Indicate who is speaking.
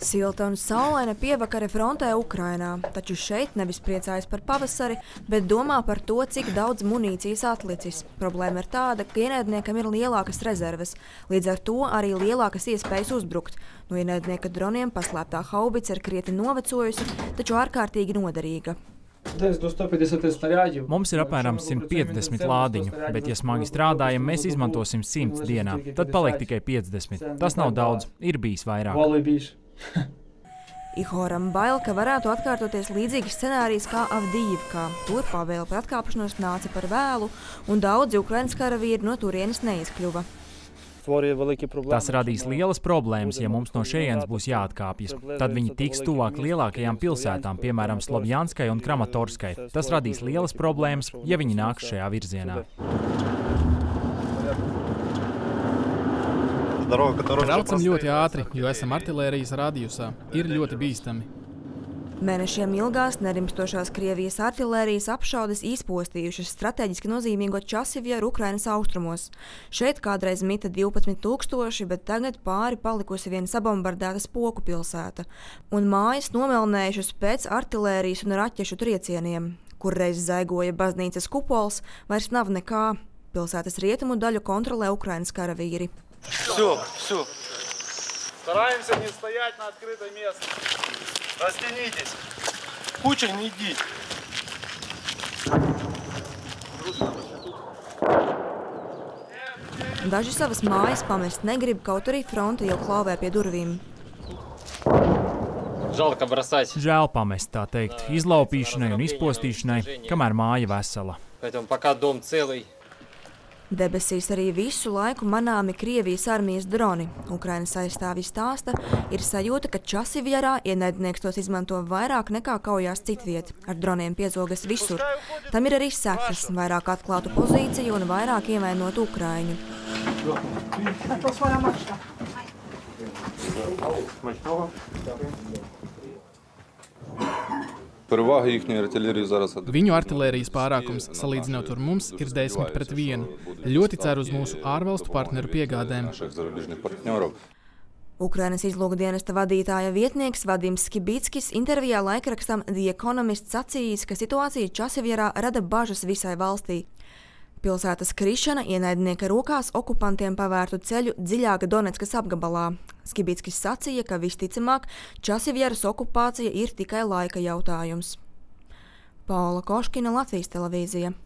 Speaker 1: Silta un saulaina pievakare frontē Ukrainā, taču šeit nevis priecājas par pavasari, bet domā par to, cik daudz munīcijas atlicis. Problēma ir tāda, ka ienaidniekam ir lielākas rezerves, līdz ar to arī lielākas iespējas uzbrukt. No ienaidnieka droniem paslēptā haubica ir krietni novecojusi, taču ārkārtīgi noderīga.
Speaker 2: Mums ir apmēram 150 lādiņu, bet, ja smagi strādājam, mēs izmantosim 100 dienā. Tad paliek tikai 50. Tas nav daudz, ir bijis vairāk.
Speaker 1: Ihoram bail, ka varētu atkārtoties līdzīgs scenārijs kā Avdijivkā. Tur pavēle par atkāpšanos nāca par vēlu, un daudzi Ukrainas karavīri no turienes neizkļuva.
Speaker 2: Tas radīs lielas problēmas, ja mums no šejienes būs jāatkāpjas. Tad viņi tiks tuvāk lielākajām pilsētām, piemēram, Slovjanskai un Kramatorskai. Tas radīs lielas problēmas, ja viņi nāks šajā virzienā.
Speaker 3: Braucam ļoti ātri, jo esam artilērijas radiusā. Ir ļoti bīstami.
Speaker 1: Mēnešiem ilgās nerimstošās Krievijas artilērijas apšaudes izpostījušas strateģiski nozīmīgo Časivjaru Ukrainas austrumos. Šeit kādreiz mita 12 000, bet tagad pāri palikusi viena sabombardēta spoku pilsēta. Un mājas nomelnējušas pēc artilērijas un raķešu triecieniem. Kur reiz zaigoja baznīcas kupols, vairs nav nekā. Pilsētas rietumu daļu kontrolē Ukrainas karavīri.
Speaker 4: Всё. Стараемся не стоять на открытой месте. Растянитесь. Куча, не иди.
Speaker 1: Daži savas mājas pamest negrib, kaut arī fronte jau klauvē pie durvīm.
Speaker 2: Žēl pamest, tā teikt, izlaupīšanai un izpostīšanai, kamēr māja vesela. Debesīs arī visu laiku manāmi Krievijas armijas droni. Ukrainas aizstāvji stāsta, ir sajūta, ka Časivjarā ienaidnieks tos izmanto vairāk nekā kaujās citviet. Ar droniem piezogas visur. Tam ir arī sekas, vairāk atklātu pozīciju un vairāk ievainotu ukraiņu.
Speaker 3: Viņu artilērijas pārākums, salīdzinot ar mums, ir 10-1. Ļoti ceru uz mūsu ārvalstu partneru piegādēm.
Speaker 1: Ukrainas izlūkdienesta vadītāja vietnieks Vadims Skibickis intervijā laikrakstam The Economist sacījis, ka situācija Časivjarā rada bažas visai valstī. Pilsētas krišana ienaidnieka rokās okupantiem pavērtu ceļu dziļāk Donetskas apgabalā. Skibickis sacīja, ka visticamāk Časivjaras okupācija ir tikai laika jautājums. Paula Koškina, Latvijas televīzija.